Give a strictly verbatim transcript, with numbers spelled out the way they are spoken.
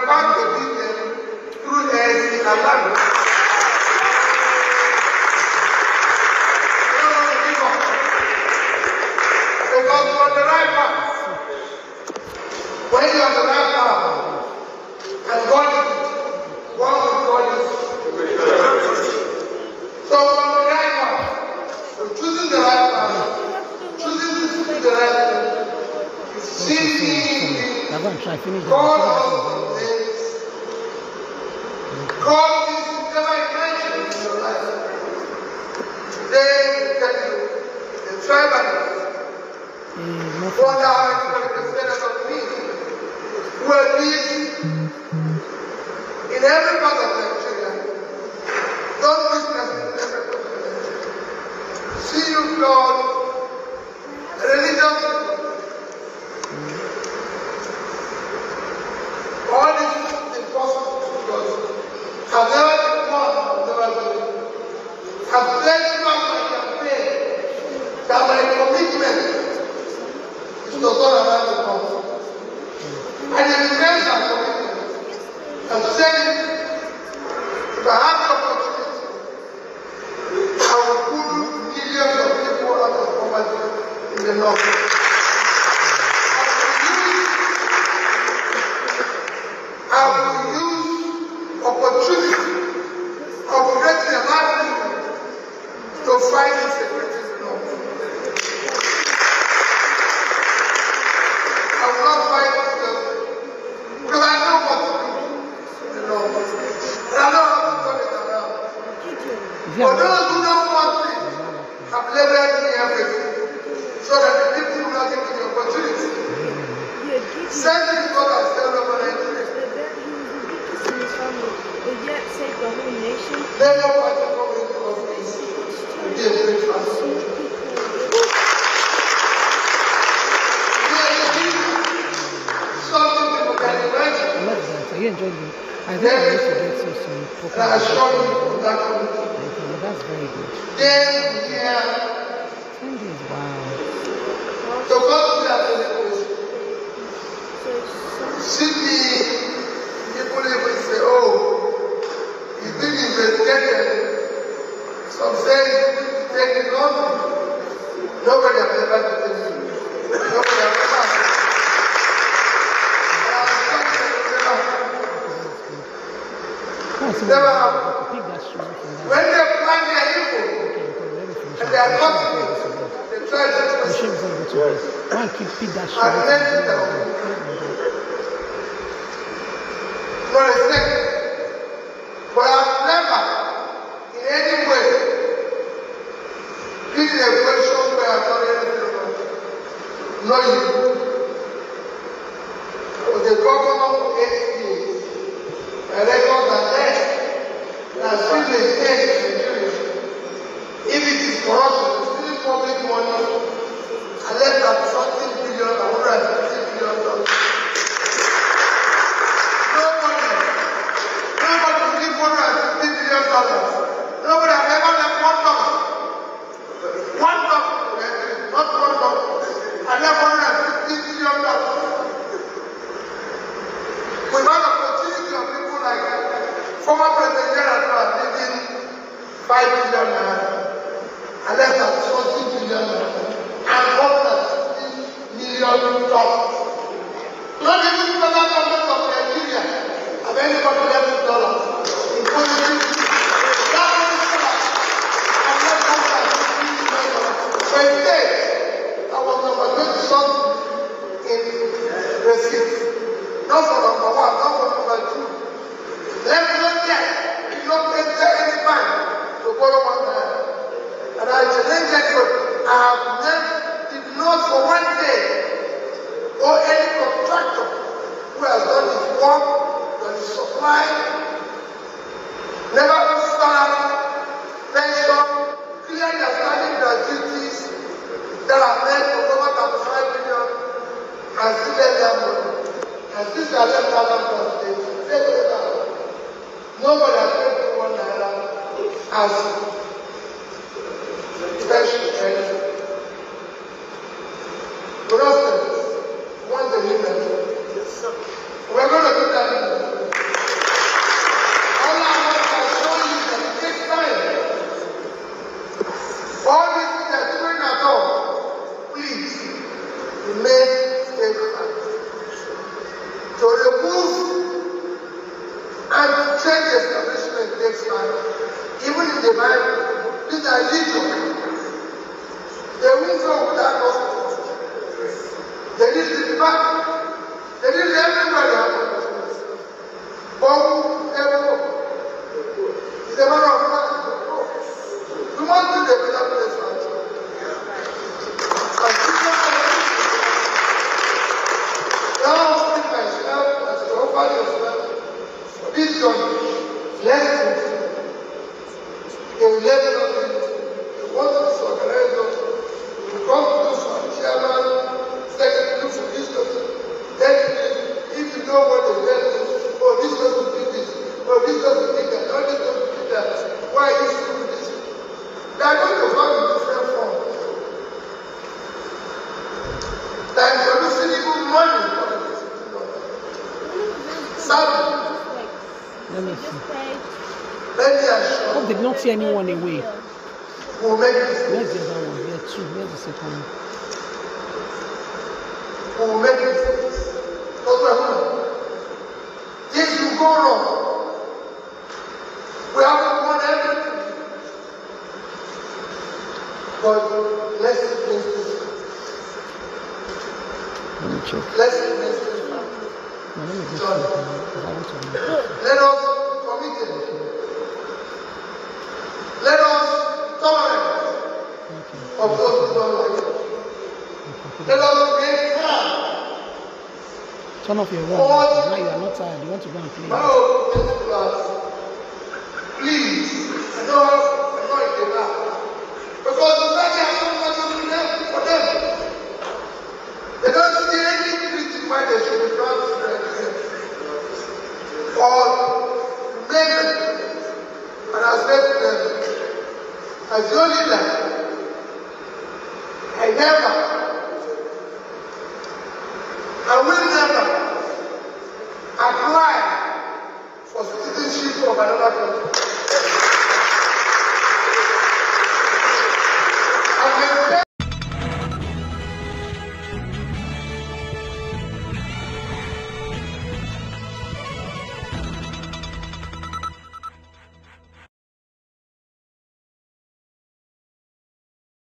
come to give them through A S C and land. Because you're on the right path. When you're on the right path, and God is one with God is. So on the right path, so choosing the right path, choosing to do the right thing, seeking God of things, God is never imagined in your life. Today, we tell you, the tribal what I represent of me will live in every part of Nigeria. Don't business in every part of Nigeria. See you, God, religious people. All this is impossible because I've never been born, I've never been. I've pledged my campaign that my commitment to God around the world. And it remains our commitment. And said it, if I have the opportunity, I will put millions of people out of poverty in the north. I will use opportunity of creating a livelihood to fight insecurity in the north. Because I know what to do, you know, and I know how to turn it around. For those who don't want me, have labeled me everything, so that the people will not give me the opportunity. Send me God and send over Nigeria. Never want to come into office and be a great pastor. You enjoyed it. I think I used to get so some proper. I assure you that okay, that's very good. Then, yeah. ten days, wow. So, what we are doing is simply people even say, oh, he's being investigated. Some say he's being taken on. Nobody has ever taken him. Nobody has ever. Never happened. When they plan their evil, and they are not evil, they try to keep that and let it down. For a second. But I've never, in any way, been in a position where I've done anything wrong. No, you. I was the governor for eight years. My records are there. And still maintain in Nigeria. If it is corruption, stealing public money, and less than something billion, one hundred fifty billion dollars. Nobody, nobody will give one hundred fifty billion dollars. Nobody has ever left one dollar. One dollar, not one dollar. I left one hundred fifty billion dollars. Without the opportunity of people like former President General living five billion naira, and less than forty billion naira, and one hundred fifty million dollars. Not even the federal government of Nigeria have anybody left with dollars in policy. That is dollars, and less than one hundred fifty million dollars. So instead, I was number twenty something in receipts. Not for number one, not for number two. Let me not get, if you don't take any bank to borrow one naira. And I challenge anybody, I have never, did not for one day, or any contractor who has done his work, done his supply, never got salary, pension, clearly assigning their duties that are meant for over thirty-five billion, and still let their money. And since I left Anambra State, nobody has taken one naira as special credit. For instance, once a minute, we're going to do that. remain steadfast. To remove and to change the establishment takes time. Even in the Bible, these are legion. They won't go without gospel. They need to be back. They need everybody to have a gospel. But everyone is a matter of fact. We must do the better place for us. Now, speak myself as to offer yourself for this journey. Let's continue. They will let us in. We want to disorganize us. We come to do for chairman, secretary, for this person. Then, if you know what they tell you, oh, this person did this, oh, this person did that, oh, this person did that, why are you doing this? They are going to come in different forms. They are introducing even money for the Seven. Let me see. Let me assure Hope they did not see anyone away. we'll make this. Where's the other one? There two. Where's the second one? We'll make this. Because we're human. Things will go wrong. We haven't won everything. But let's face this. Let me check. Let's face this. No, let me just check. Because I want to know. Let us commit it. Let us tolerate Okay. of those who don't like it. Let us create calm. Turn off your All one. Now you are not tired. You want to go and play. My old class, please, I know I'm not in that. Because the fact has so much of them for them. They don't see any reason why they should be proud to their children. Or make them. And I said to them, as your leader,